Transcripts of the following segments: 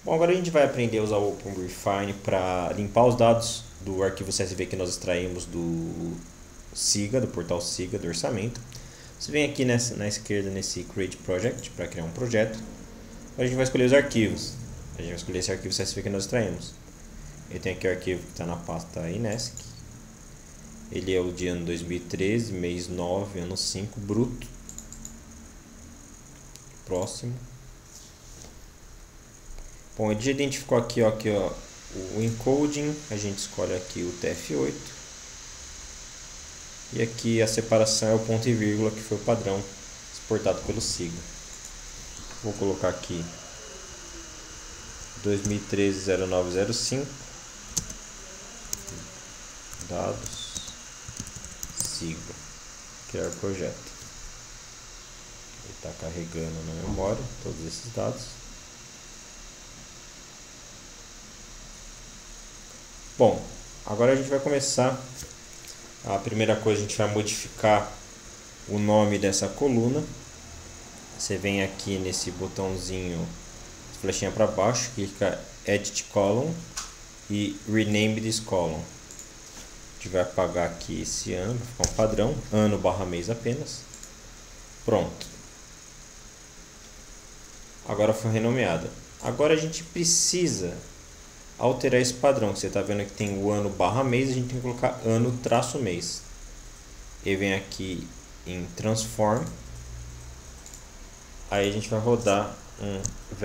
Bom, agora a gente vai aprender a usar o OpenRefine para limpar os dados do arquivo CSV que nós extraímos do SIGA, do portal SIGA, do orçamento. Você vem aqui na esquerda nesse Create Project para criar um projeto. Agora a gente vai escolher os arquivos. A gente vai escolher esse arquivo CSV que nós extraímos. Ele tem aqui o arquivo que está na pasta INESC. Ele é o de ano 2013, mês 9, ano 5, bruto. Próximo. Bom, ele já identificou aqui, ó, o encoding. A gente escolhe aqui o TF8. E aqui a separação é o ponto e vírgula, que foi o padrão exportado pelo SIGA. Vou colocar aqui 2013-0905. Dados SIGA. Criar projeto. Ele está carregando na memória todos esses dados. Bom, agora a gente vai começar. A primeira coisa, a gente vai modificar o nome dessa coluna. Você vem aqui nesse botãozinho, flechinha para baixo, clica Edit Column e Rename this column. A gente vai apagar aqui esse ano, vai ficar um padrão, ano barra mês apenas. Pronto. Agora foi renomeada. Agora a gente precisa alterar esse padrão. Você está vendo que tem o ano barra mês, a gente tem que colocar ano traço mês. E vem aqui em Transform. Aí a gente vai rodar um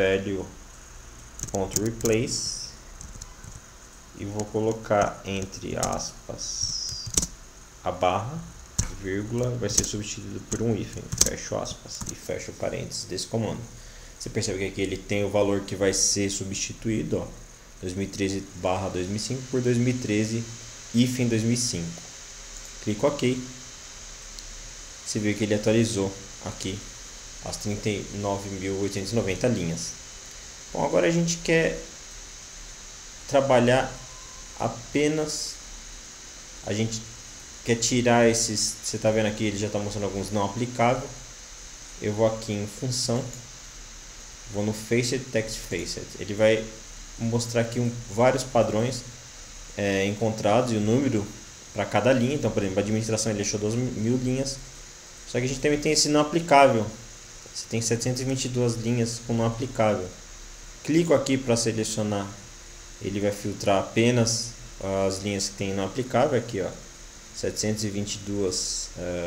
value.replace e vou colocar entre aspas a barra, vírgula, vai ser substituído por um hífen, fecho aspas e fecho parênteses desse comando. Você percebe que aqui ele tem o valor que vai ser substituído, ó, 2013/2005 por 2013 hífen 2005. Clico OK. Você vê que ele atualizou aqui as 39.890 linhas. Bom, agora a gente quer trabalhar apenas, a gente quer tirar esses, você está vendo aqui, ele já está mostrando alguns não aplicáveis. Eu vou aqui em função, vou no Faced Text Faced, ele vai mostrar aqui vários padrões encontrados e o número para cada linha. Então, por exemplo, a administração ele deixou 12.000 linhas, só que a gente também tem esse não aplicável. Você tem 722 linhas com não aplicável. Clico aqui para selecionar, ele vai filtrar apenas as linhas que tem não aplicável. Aqui, ó, 722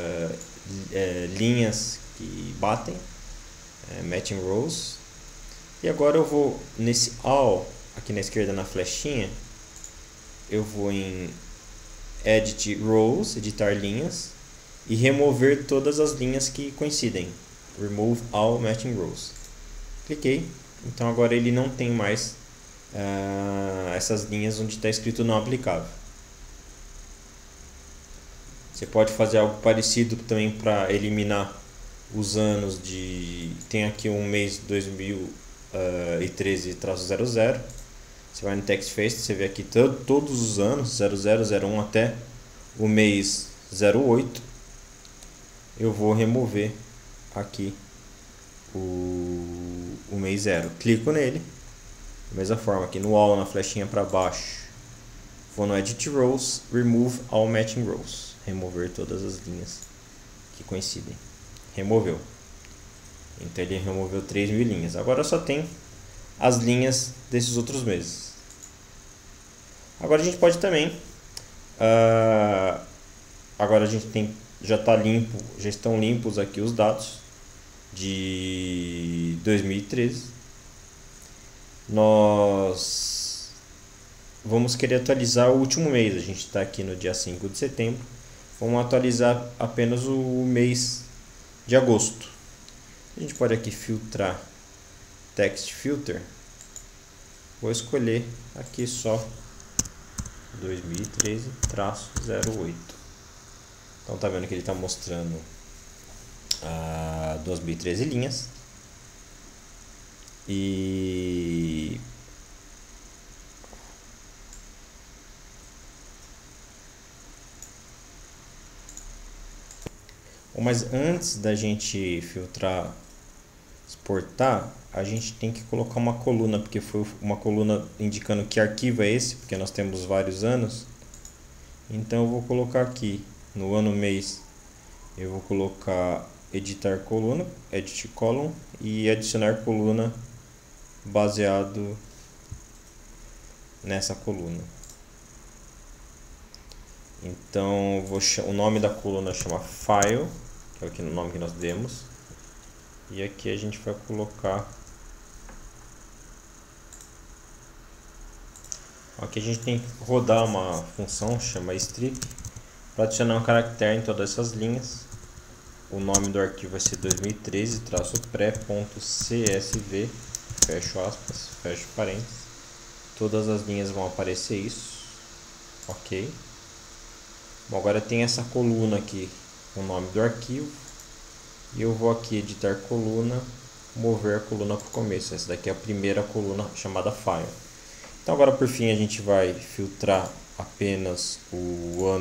linhas que batem, matching rows. E agora eu vou nesse all, aqui na esquerda na flechinha, eu vou em Edit Rows, editar linhas, e remover todas as linhas que coincidem. Remove all matching rows. Cliquei. Então agora ele não tem mais essas linhas onde está escrito não aplicável. Você pode fazer algo parecido também para eliminar os anos de... Tem aqui um mês 2013-00. Você vai no Text Face, você vê aqui todos os anos 00, 01 até o mês 08. Eu vou remover aqui o mês 0. Clico nele. Da mesma forma, aqui no All, na flechinha para baixo, vou no Edit Rows, Remove All Matching Rows. Remover todas as linhas que coincidem. Removeu. Então ele removeu 3.000 linhas. Agora só tem as linhas desses outros meses. Agora a gente pode também... agora a gente tem... Já está limpo, já estão limpos aqui os dados de 2013. Nós vamos querer atualizar o último mês. A gente está aqui no dia 5 de setembro. Vamos atualizar apenas o mês de agosto. A gente pode aqui filtrar Text Filter. Vou escolher aqui só 2013-08. Então tá vendo que ele está mostrando 2013 linhas. E mas antes da gente filtrar exportar, a gente tem que colocar uma coluna, porque foi uma coluna indicando que arquivo é esse, porque nós temos vários anos. Então eu vou colocar aqui no ano mês, eu vou colocar editar coluna, edit column, e adicionar coluna baseado nessa coluna. Então o nome da coluna chama file, que é aqui no nome que nós demos, e aqui a gente vai colocar, aqui a gente tem que rodar uma função chama strip para adicionar um caractere em todas essas linhas. O nome do arquivo vai ser 2013-pré.csv, fecho aspas, fecho parênteses. Todas as linhas vão aparecer isso, ok. Bom, agora tem essa coluna aqui, o nome do arquivo, e eu vou aqui editar coluna, mover a coluna para o começo. Essa daqui é a primeira coluna chamada file. Então agora por fim a gente vai filtrar apenas o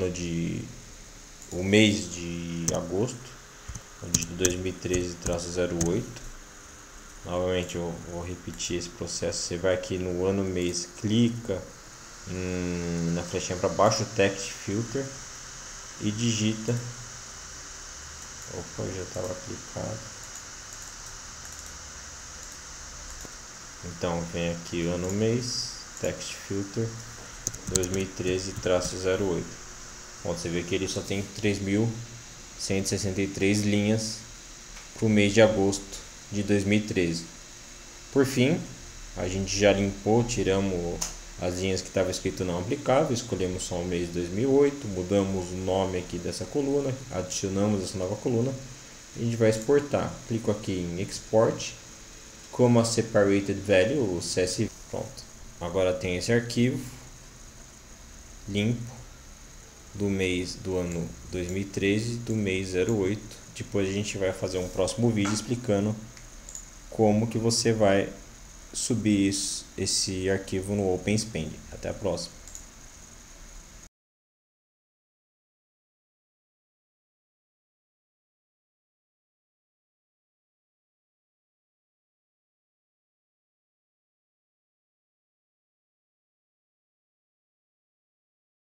mês de agosto, de 2013-08. Novamente eu vou repetir esse processo. Você vai aqui no ano mês, clica na flechinha para baixo, text filter, e digita. Opa, já estava aplicado. Então vem aqui ano mês, text filter 2013-08. Bom, você vê que ele só tem 3.163 linhas para o mês de agosto de 2013. Por fim, a gente já limpou, tiramos as linhas que estava escrito não aplicável, escolhemos só o mês de 2008, mudamos o nome aqui dessa coluna, adicionamos essa nova coluna e a gente vai exportar. Clico aqui em Export, como a Separated Value, o CSV. Pronto. Agora tem esse arquivo limpo do mês do ano 2013, do mês 08. Depois a gente vai fazer um próximo vídeo explicando como que você vai subir esse arquivo no OpenSpend. Até a próxima.